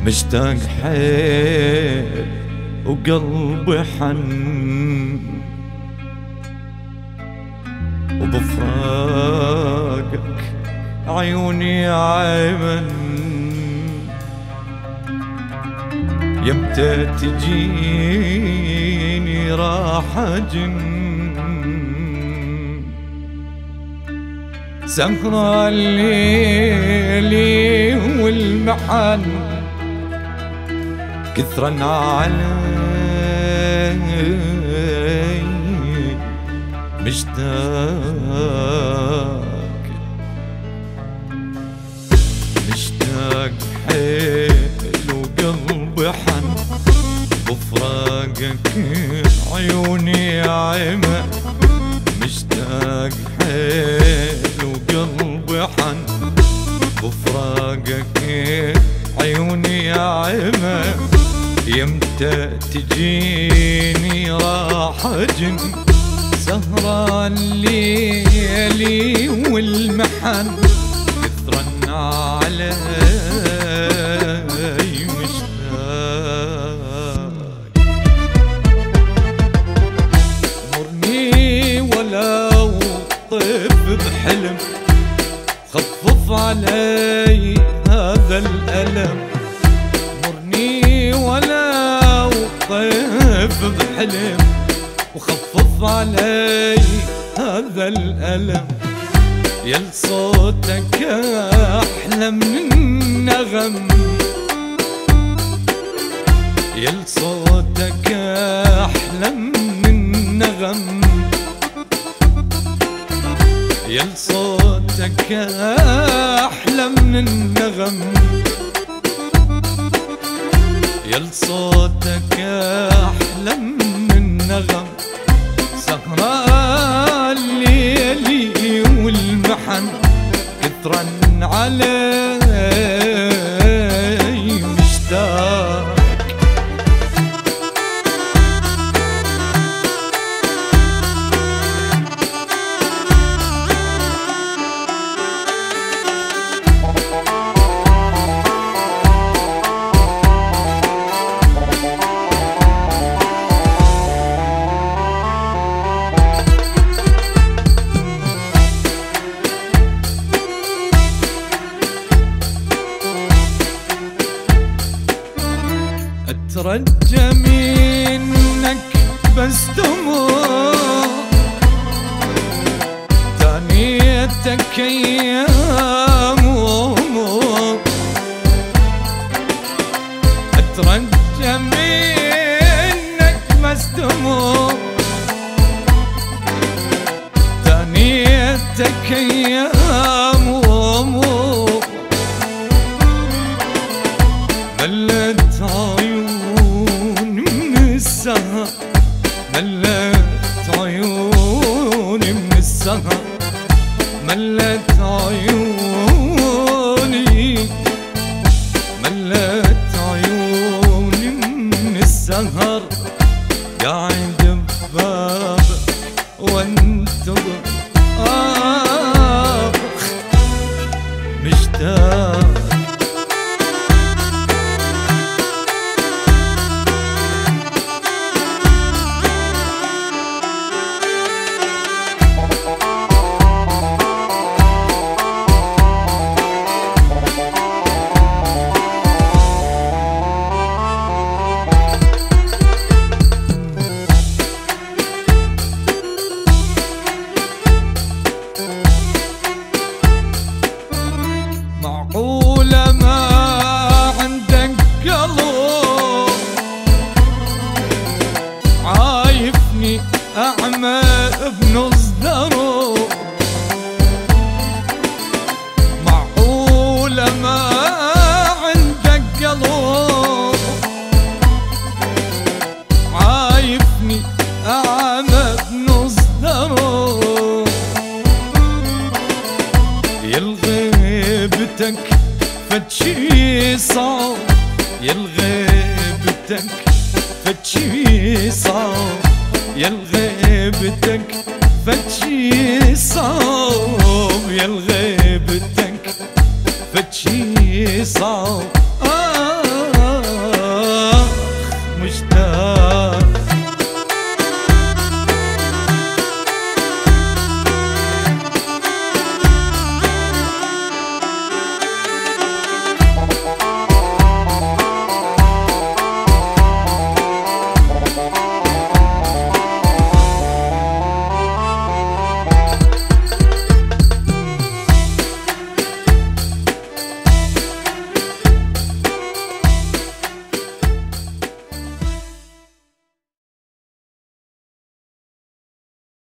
مشتاق حيل وقلبي حن، وبفراقك عيوني عمن. يمتى تجيني راح أجن، سهرة الليلي والمحن كثرا علي مشتاق، مشتاق حيل وقلبي حن، بفراقك عيوني عمى. مشتاق حيل وقلبي حن، بفراقك عيوني عمى. يمتى تجيني راح أجن، سهرة الليلي والمحن كثرا علي مشتاق. مرني ولو طيف بحلم، خفف علي هذا الألم. مرني ولو طيف بحلم، وخفف علي هذا الألم. يل صوتك أحلى من النغم، يل صوتك أحلى من النغم. يل صوتك أحلى من النغم، يل صوتك أحلى من النغم. سهرة الليلي والمحن كثرا علي مشتاق. اترجى منك بس تمر، تانيتك ايام وامور. اترجى منك بس تمر، تانيتك ايام وامور. ملت عيوني من السهر، ملت عيوني من السهر. ملت عيوني، ملت عيوني من السهر. قاعد ببابك وانتظر مشتاق. معقولة ما عندك قلب، عايفني أعمى بنص درب. معقولة ما عندك قلب، عايفني أعمى بنص درب. يلغي غيبتك فتشي صعب، يلغي غيبتك فتشي صعب. يلغي غيبتك فتشي صعب، يلغي غيبتك فتشي صعب.